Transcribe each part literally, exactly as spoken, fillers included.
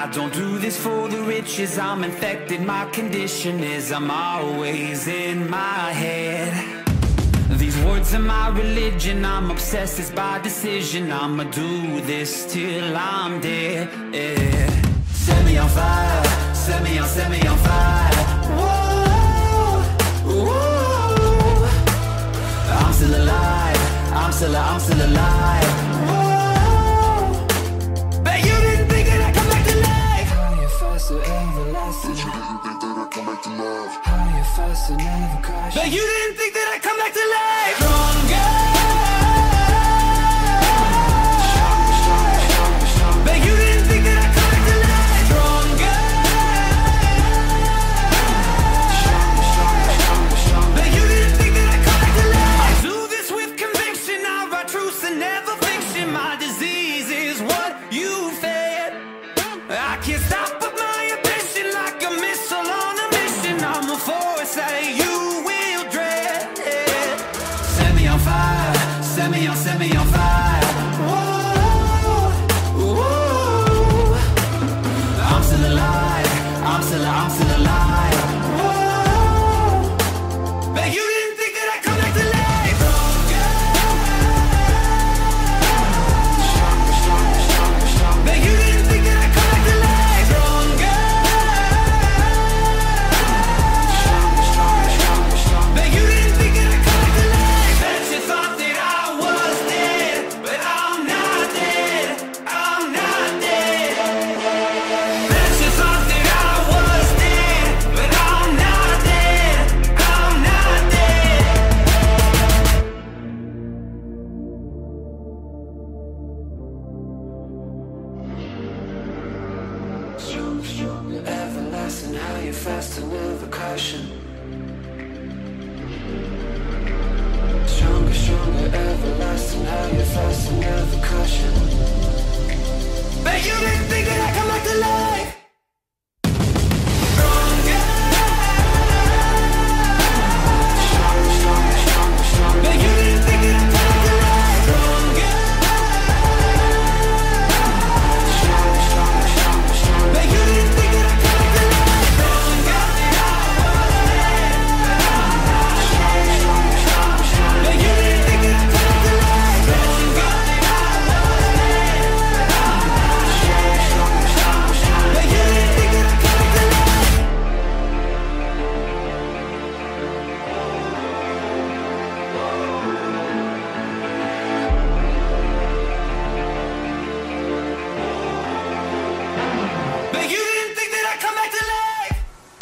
I don't do this for the riches, I'm infected. My condition is I'm always in my head. These words are my religion, I'm obsessed, it's by decision. I'ma do this till I'm dead, yeah. Set me on fire, set me on, set me on fire. Whoa, whoa. I'm still alive, I'm still, I'm still alive. Whoa. Bet you didn't think that I'd come back to life. Higher, faster, everlasting. Bet you didn't think that I'd come back to life. Higher, faster, never crash. Bet you didn't think that I'd come back to life. Stronger. Bet you didn't think that I'd come back to life. Stronger. Bet you didn't think that I'd come back to life. I do this with conviction, I write truths and never fiction. My disease is what you fed. I can't stop but my ambition, like a missile on a mission. I'm a force that you will dread. Set me on fire, set me on, set me on fire. Whoa, whoa. I'm still alive, I'm still, I'm still alive. Whoa. Bet you didn't think that I'd come back to life. Bet you didn't think that I'd come back to life. Stronger. Bet you didn't think that I'd come back to life. Bet you thought that I was dead, but I'm not dead, I'm not dead. Bet you thought that I was dead, but I'm not dead, I'm not dead. Strong, stronger, everlasting, higher, faster, never caution. Stronger, stronger, everlasting, higher, faster, never caution. Bet you didn't think that I'd come back to life. Stronger. Bet you didn't think that I'd come back to life. Stronger. Bet you didn't think that I'd come back to life. Stronger. Bet you didn't think that I'd come back to life. Stronger. Bet you didn't think that I'd come back to life. Bet you didn't think that I'd come back to life.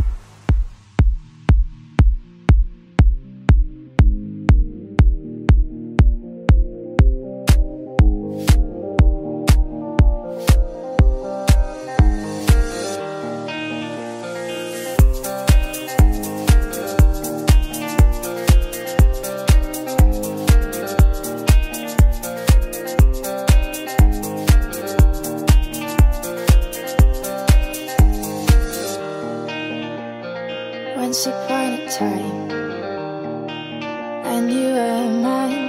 Once upon a time, and you were mine.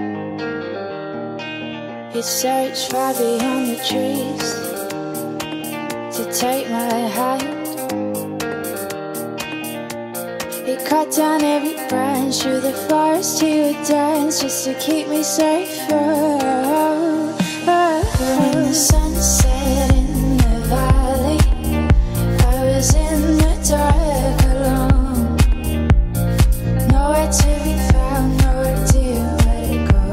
You'd search far beyond the trees to take my hand. You cut down every branch through the forest. You would dance just to keep me safe. Oh, oh, oh. When the sun set in the valley, I was in the dark alone. Nowhere to be found, nowhere to let go.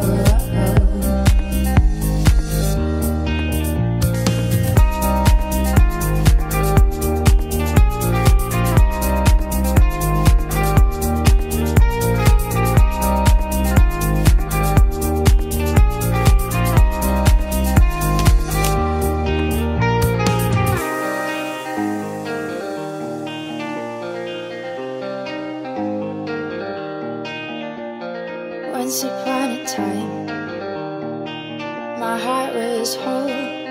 Once upon a time, my heart was whole,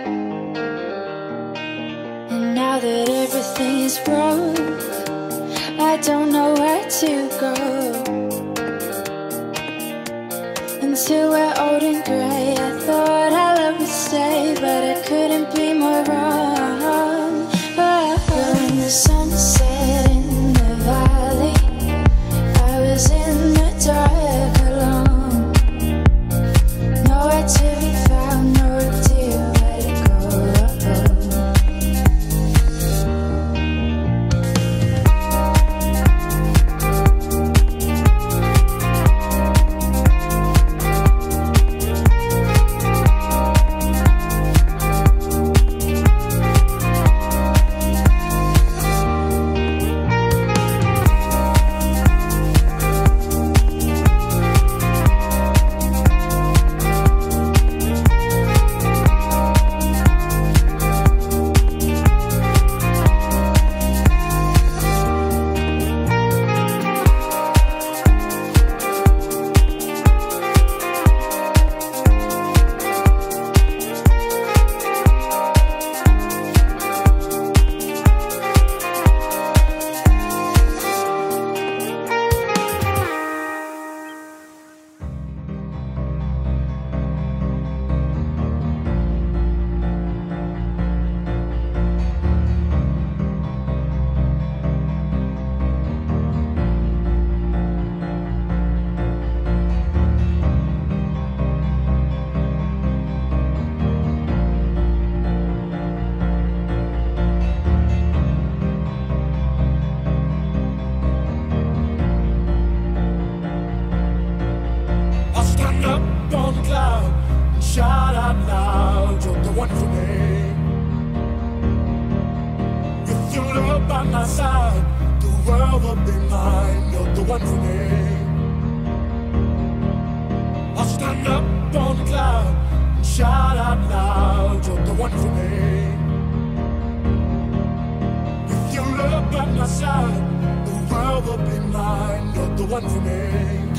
and now that everything is broke, I don't know where to go. Until we're old and grey, I thought our love would stay, but I couldn't be more wrong. stand up on the cloud and shout out loud, you're the one for me. With your love by my side, the world will be mine, you're the one for me. I'll stand up on the cloud and shout out loud, you're the one for me. With your love by my side, the world will be mine, you're the one for me.